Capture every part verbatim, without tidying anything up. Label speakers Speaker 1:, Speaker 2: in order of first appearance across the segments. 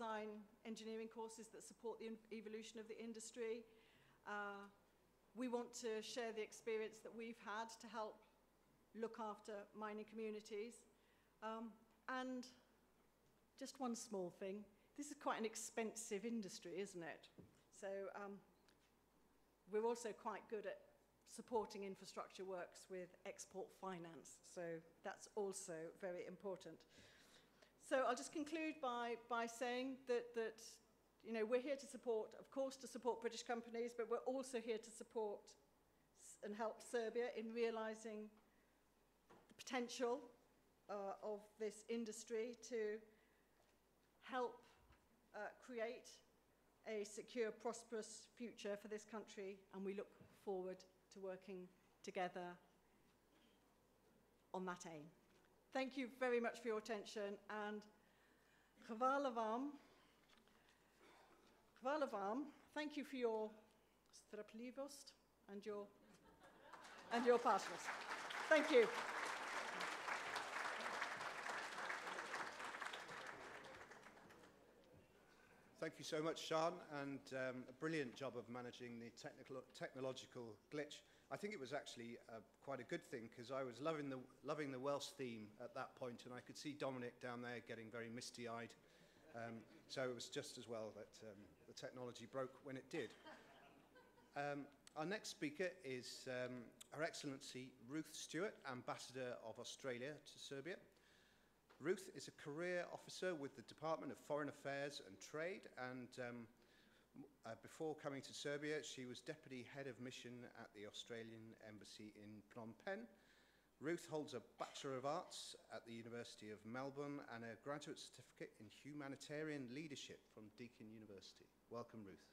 Speaker 1: design engineering courses that support the evolution of the industry. Uh, we want to share the experience that we've had to help look after mining communities. Um, and just one small thing, this is quite an expensive industry, isn't it? So um, we're also quite good at supporting infrastructure works with export finance. So that's also very important. So I'll just conclude by, by saying that, that you know, we're here to support, of course, to support British companies, but we're also here to support and help Serbia in realizing the potential uh, of this industry to help uh, create a secure, prosperous future for this country, and we look forward to working together on that aim. Thank you very much for your attention, and hvala vam. Hvala vam. Thank you for your strpljivost and your and your patience. Thank you.
Speaker 2: Thank you so much, Sian, and um, a brilliant job of managing the technical, technological glitch. I think it was actually uh, quite a good thing, because I was loving the, loving the Welsh theme at that point, and I could see Dominic down there getting very misty-eyed. Um, so it was just as well that um, the technology broke when it did. Um, our next speaker is um, Her Excellency Ruth Stewart, Ambassador of Australia to Serbia. Ruth is a career officer with the Department of Foreign Affairs and Trade, and um, uh, before coming to Serbia, she was Deputy Head of Mission at the Australian Embassy in Phnom Penh. Ruth holds a Bachelor of Arts at the University of Melbourne and a graduate certificate in humanitarian leadership from Deakin University. Welcome, Ruth.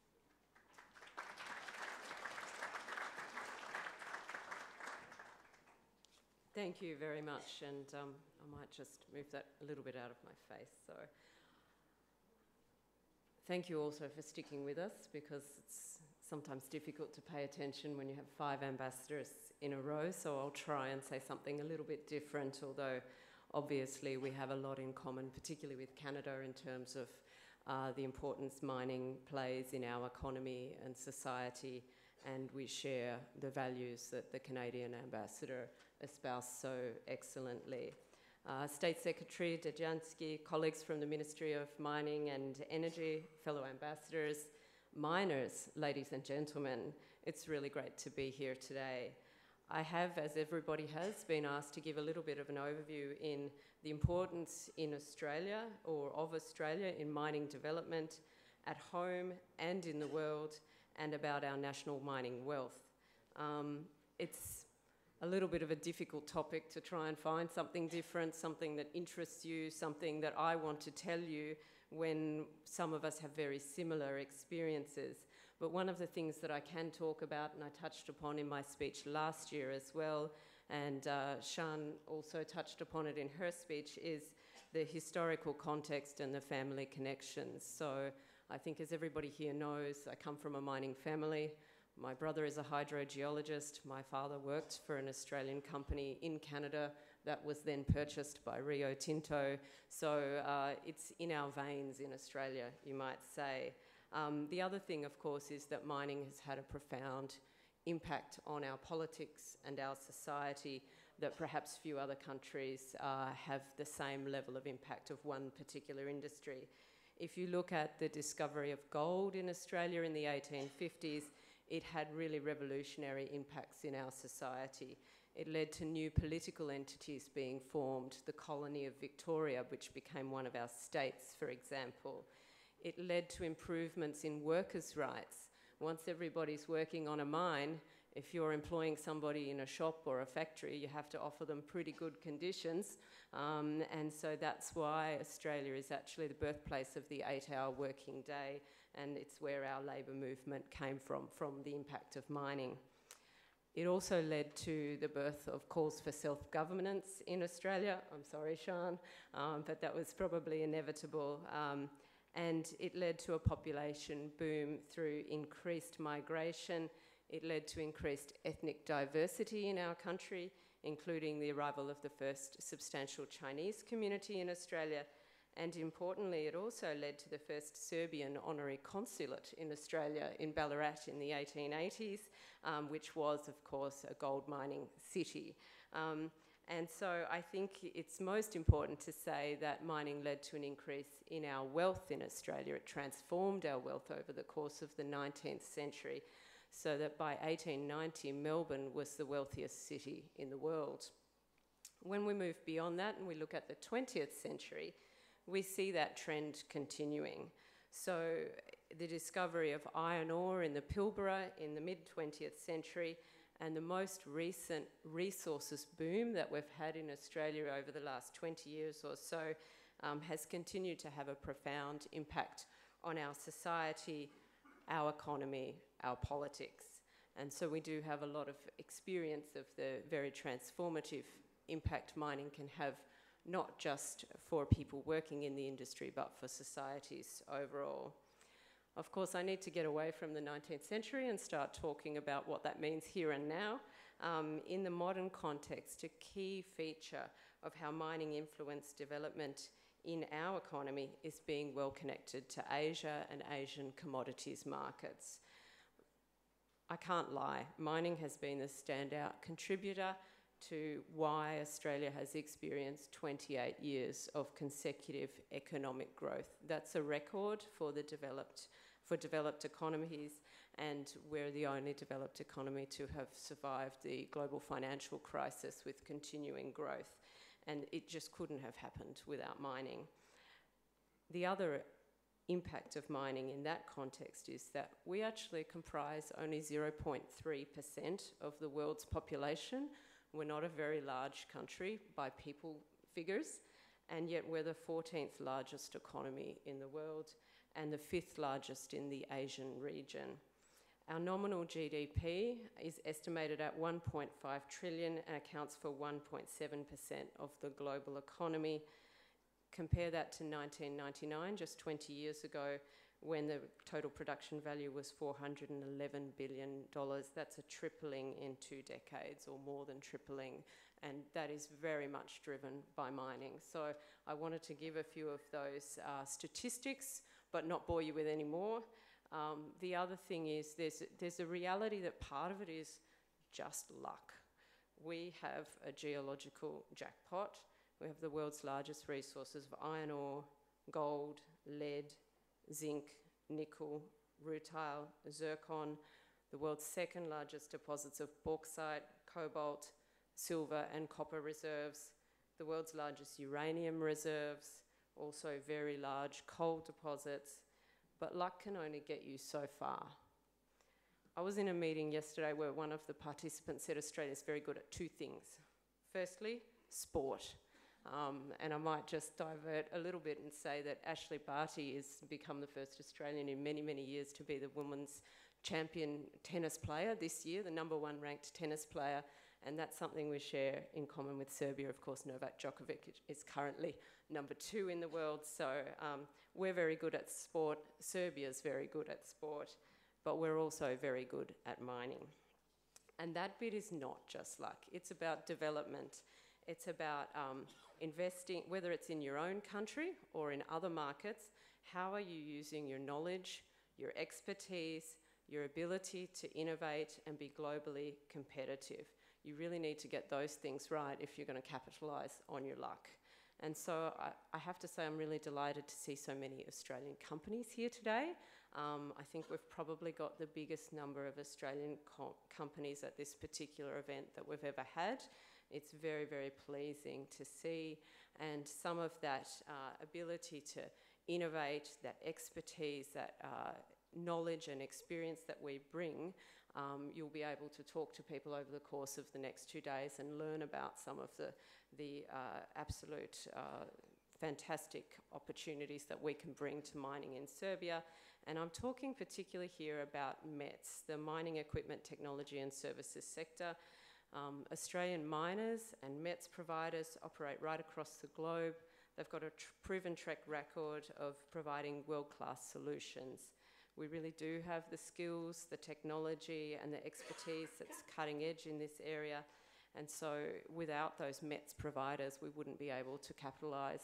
Speaker 3: Thank you very much, and um, I might just move that a little bit out of my face. So, thank you also for sticking with us, because it's sometimes difficult to pay attention when you have five ambassadors in a row, so I'll try and say something a little bit different, although obviously we have a lot in common, particularly with Canada, in terms of uh, the importance mining plays in our economy and society, and we share the values that the Canadian ambassador espoused so excellently. Uh, State Secretary Dejansky, colleagues from the Ministry of Mining and Energy, fellow ambassadors, miners, ladies and gentlemen, it's really great to be here today. I have, as everybody has, been asked to give a little bit of an overview in the importance in Australia, or of Australia, in mining development at home and in the world, and about our national mining wealth. Um, it's a little bit of a difficult topic to try and find something different, something that interests you, something that I want to tell you when some of us have very similar experiences. But one of the things that I can talk about, and I touched upon in my speech last year as well, and uh, Sian also touched upon it in her speech, is the historical context and the family connections. So I think, as everybody here knows, I come from a mining family. My brother is a hydrogeologist. My father worked for an Australian company in Canada that was then purchased by Rio Tinto. So uh, it's in our veins in Australia, you might say. Um, the other thing, of course, is that mining has had a profound impact on our politics and our society that perhaps few other countries uh, have the same level of impact of one particular industry. If you look at the discovery of gold in Australia in the eighteen fifties, it had really revolutionary impacts in our society. It led to new political entities being formed, the colony of Victoria, which became one of our states, for example. It led to improvements in workers' rights. Once everybody's working on a mine, if you're employing somebody in a shop or a factory, you have to offer them pretty good conditions. Um, and so that's why Australia is actually the birthplace of the eight-hour working day, and it's where our labour movement came from, from the impact of mining. It also led to the birth of calls for self-governance in Australia. I'm sorry, Sian, um, but that was probably inevitable. Um, and it led to a population boom through increased migration. It led to increased ethnic diversity in our country, including the arrival of the first substantial Chinese community in Australia. And importantly, it also led to the first Serbian honorary consulate in Australia, in Ballarat, in the eighteen eighties, um, which was, of course, a gold mining city. Um, and so I think it's most important to say that mining led to an increase in our wealth in Australia. It transformed our wealth over the course of the nineteenth century, so that by eighteen ninety, Melbourne was the wealthiest city in the world. When we move beyond that and we look at the twentieth century, we see that trend continuing. So the discovery of iron ore in the Pilbara in the mid twentieth century, and the most recent resources boom that we've had in Australia over the last twenty years or so um, has continued to have a profound impact on our society, our economy, our politics. And so we do have a lot of experience of the very transformative impact mining can have, not just for people working in the industry, but for societies overall. Of course, I need to get away from the nineteenth century and start talking about what that means here and now. Um, in the modern context, a key feature of how mining influenced development in our economy is being well connected to Asia and Asian commodities markets. I can't lie, mining has been the standout contributor to why Australia has experienced twenty-eight years of consecutive economic growth. That's a record for the developed, for developed economies, and we're the only developed economy to have survived the global financial crisis with continuing growth, and it just couldn't have happened without mining. The other impact of mining in that context is that we actually comprise only zero point three percent of the world's population. We're not a very large country by people figures, and yet we're the fourteenth largest economy in the world and the fifth largest in the Asian region. Our nominal G D P is estimated at one point five trillion and accounts for one point seven percent of the global economy. Compare that to nineteen ninety-nine, just twenty years ago, when the total production value was four hundred eleven billion dollars. That's a tripling in two decades, or more than tripling, and that is very much driven by mining. So I wanted to give a few of those uh, statistics, but not bore you with any more. Um, the other thing is there's, there's a reality that part of it is just luck. We have a geological jackpot. We have the world's largest resources of iron ore, gold, lead, zinc, nickel, rutile, zircon, the world's second largest deposits of bauxite, cobalt, silver and copper reserves, the world's largest uranium reserves, also very large coal deposits, but luck can only get you so far. I was in a meeting yesterday where one of the participants said Australia is very good at two things. Firstly, sport. Um, and I might just divert a little bit and say that Ashley Barty has become the first Australian in many, many years to be the women's champion tennis player this year, the number one ranked tennis player, and that's something we share in common with Serbia. Of course, Novak Djokovic is currently number two in the world, so um, we're very good at sport. Serbia's very good at sport, but we're also very good at mining. And that bit is not just luck. It's about development. It's about um, investing, whether it's in your own country or in other markets. How are you using your knowledge, your expertise, your ability to innovate and be globally competitive? You really need to get those things right if you're going to capitalise on your luck. And so I, I have to say I'm really delighted to see so many Australian companies here today. Um, I think we've probably got the biggest number of Australian co companies at this particular event that we've ever had. It's very, very pleasing to see, and some of that uh, ability to innovate, that expertise, that uh, knowledge and experience that we bring, um, you'll be able to talk to people over the course of the next two days and learn about some of the, the uh, absolute uh, fantastic opportunities that we can bring to mining in Serbia. And I'm talking particularly here about METS, the Mining Equipment Technology and Services sector. Um, Australian miners and METS providers operate right across the globe. They've got a tr proven track record of providing world-class solutions. We really do have the skills, the technology and the expertise that's cutting edge in this area. And so without those METS providers, we wouldn't be able to capitalise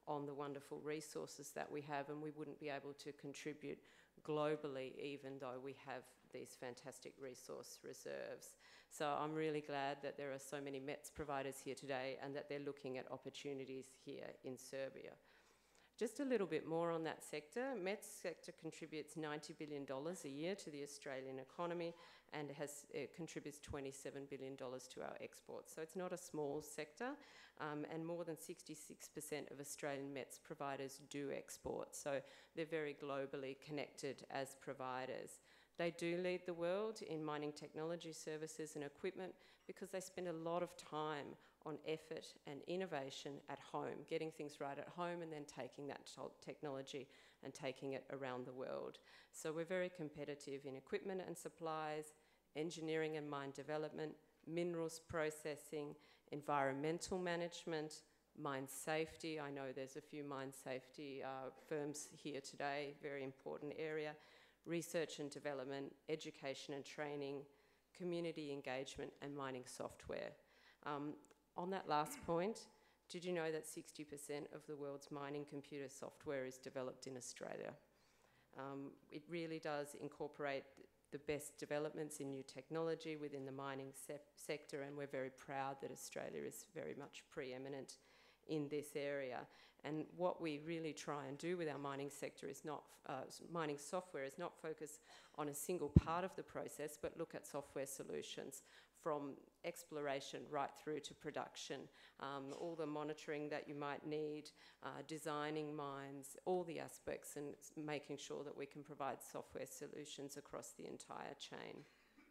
Speaker 3: on the wonderful resources that we have, and we wouldn't be able to contribute globally even though we have these fantastic resource reserves. So I'm really glad that there are so many M E T S providers here today and that they're looking at opportunities here in Serbia. Just a little bit more on that sector. M E T S sector contributes ninety billion dollars a year to the Australian economy and has, it contributes twenty-seven billion dollars to our exports. So it's not a small sector, um, and more than sixty-six percent of Australian M E T S providers do export. So they're very globally connected as providers. They do lead the world in mining technology services and equipment because they spend a lot of time on effort and innovation at home, getting things right at home and then taking that technology and taking it around the world. So we're very competitive in equipment and supplies, engineering and mine development, minerals processing, environmental management, mine safety. I know there's a few mine safety uh, firms here today, very important area. Research and development, education and training, community engagement, and mining software. Um, on that last point, did you know that sixty percent of the world's mining computer software is developed in Australia? Um, it really does incorporate the best developments in new technology within the mining se sector, and we're very proud that Australia is very much preeminent in this area. And what we really try and do with our mining sector is not, uh, mining software is not focus on a single part of the process, but look at software solutions from exploration right through to production, um, all the monitoring that you might need, uh, designing mines, all the aspects, and making sure that we can provide software solutions across the entire chain.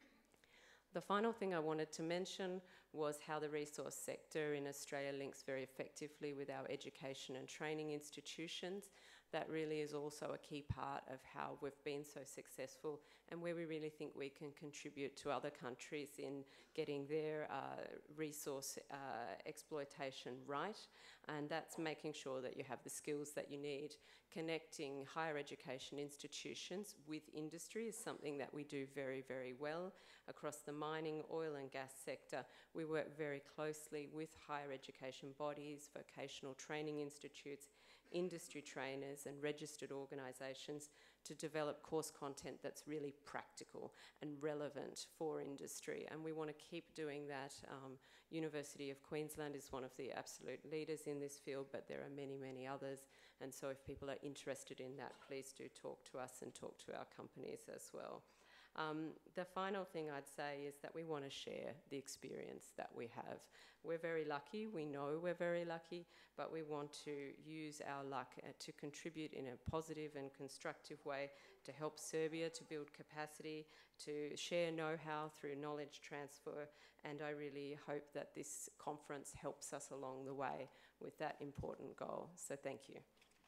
Speaker 3: The final thing I wanted to mention was how the resource sector in Australia links very effectively with our education and training institutions. That really is also a key part of how we've been so successful and where we really think we can contribute to other countries in getting their uh, resource uh, exploitation right. And that's making sure that you have the skills that you need. Connecting higher education institutions with industry is something that we do very, very well. Across the mining, oil and gas sector, we work very closely with higher education bodies, vocational training institutes, industry trainers and registered organisations to develop course content that's really practical and relevant for industry. And we want to keep doing that. Um, University of Queensland is one of the absolute leaders in this field, but there are many, many others. And so if people are interested in that, please do talk to us and talk to our companies as well. Um, the final thing I'd say is that we want to share the experience that we have. We're very lucky, we know we're very lucky, but we want to use our luck uh, to contribute in a positive and constructive way to help Serbia to build capacity, to share know-how through knowledge transfer, and I really hope that this conference helps us along the way with that important goal. So thank you.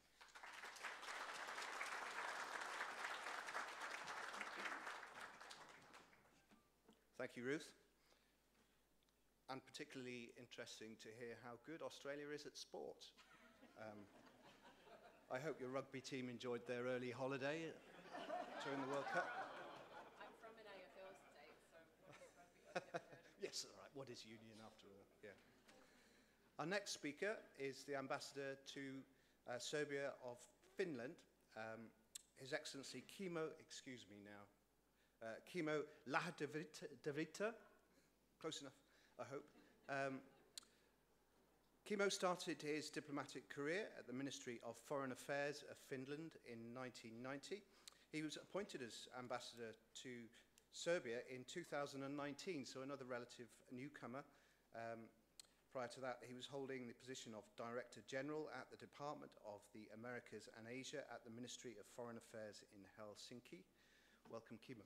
Speaker 2: Thank you, Ruth. And particularly interesting to hear how good Australia is at sport. Um, I hope your rugby team enjoyed their early holiday during the World Cup.
Speaker 3: I'm from an A F L state, so what is rugby?
Speaker 2: Yes, all right. What is union after all? Yeah. Our next speaker is the ambassador to uh, Serbia of Finland, um, His Excellency Kimmo, excuse me now, Uh, Kimmo Lahti-Virta, close enough, I hope. Um, Kimmo started his diplomatic career at the Ministry of Foreign Affairs of Finland in nineteen ninety. He was appointed as ambassador to Serbia in two thousand nineteen, so another relative newcomer. Um, prior to that, he was holding the position of Director General at the Department of the Americas and Asia at the Ministry of Foreign Affairs in Helsinki. Welcome, Kimmo.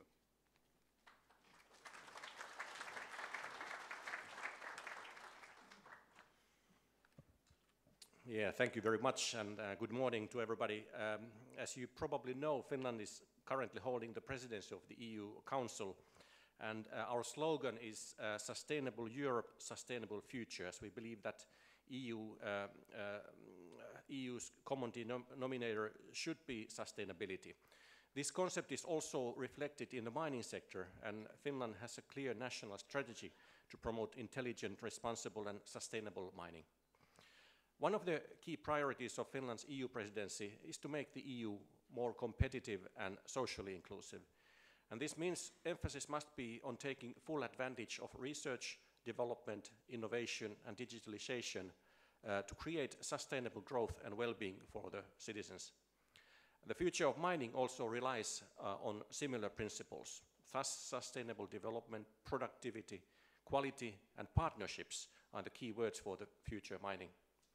Speaker 4: Yeah, thank you very much, and uh, good morning to everybody. Um, as you probably know, Finland is currently holding the presidency of the E U Council, and uh, our slogan is uh, Sustainable Europe, Sustainable Future, as we believe that E U, uh, uh, E U's common denominator should be sustainability. This concept is also reflected in the mining sector, and Finland has a clear national strategy to promote intelligent, responsible and sustainable mining. One of the key priorities of Finland's E U presidency is to make the E U more competitive and socially inclusive. And this means emphasis must be on taking full advantage of research, development, innovation and digitalization uh, to create sustainable growth and well-being for the citizens. The future of mining also relies uh, on similar principles. Thus, sustainable development, productivity, quality and partnerships are the key words for the future mining.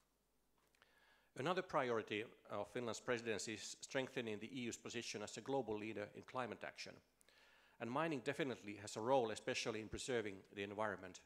Speaker 4: Another priority of Finland's presidency is strengthening the E U's position as a global leader in climate action. And mining definitely has a role, especially in preserving the environment.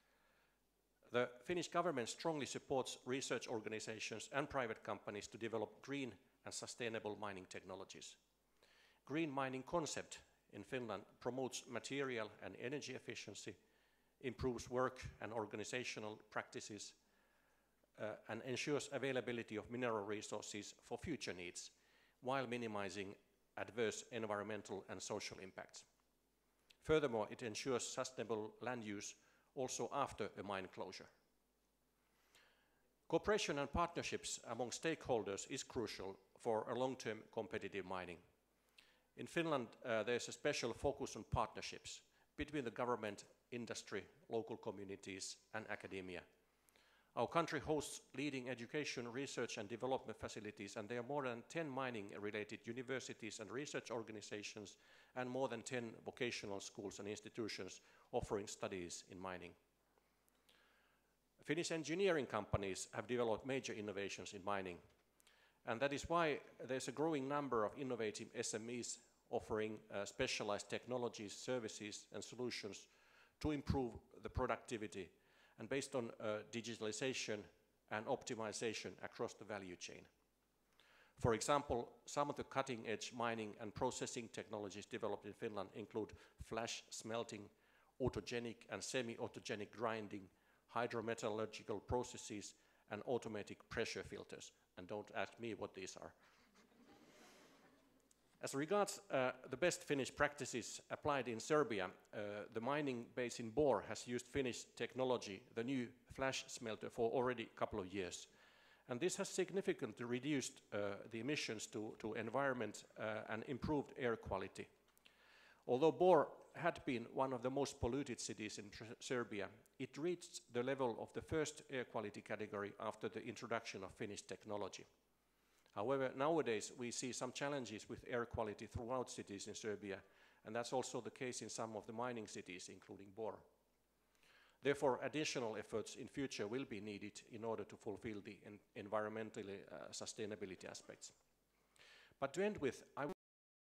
Speaker 4: The Finnish government strongly supports research organizations and private companies to develop green and sustainable mining technologies. Green mining concept in Finland promotes material and energy efficiency, improves work and organizational practices, uh, and ensures availability of mineral resources for future needs, while minimizing adverse environmental and social impacts. Furthermore, it ensures sustainable land use also after a mine closure. Cooperation and partnerships among stakeholders is crucial for a long-term competitive mining. In Finland, uh, there is a special focus on partnerships between the government, industry, local communities and academia. Our country hosts leading education, research and development facilities, and there are more than ten mining-related universities and research organizations and more than ten vocational schools and institutions offering studies in mining. Finnish engineering companies have developed major innovations in mining, and that is why there's a growing number of innovative S M Es offering uh, specialized technologies, services and solutions to improve the productivity and based on uh, digitalization and optimization across the value chain. For example, some of the cutting-edge mining and processing technologies developed in Finland include flash smelting, autogenic and semi-autogenic grinding, hydrometallurgical processes, and automatic pressure filters. And don't ask me what these are. As regards uh, the best Finnish practices applied in Serbia, uh, the mining base in Bor has used Finnish technology, the new flash smelter, for already a couple of years. And this has significantly reduced uh, the emissions to, to environment uh, and improved air quality. Although Bor had been one of the most polluted cities in Serbia, it reached the level of the first air quality category after the introduction of Finnish technology. However, nowadays we see some challenges with air quality throughout cities in Serbia, and that's also the case in some of the mining cities, including Bor. Therefore, additional efforts in future will be needed in order to fulfill the en environmentally uh, sustainability aspects. But to end with, I